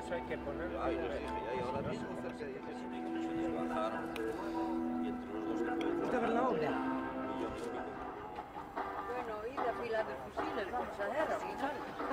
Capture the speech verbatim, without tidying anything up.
eso hay que ponerlo. Ay, no sé, y ahora mismo cerca de diez bajaron y entre los dos se puede... ¿Fuiste a ver la obra? Millones y pico. Bueno, y la fila de fusiles, vamos a ver, al final.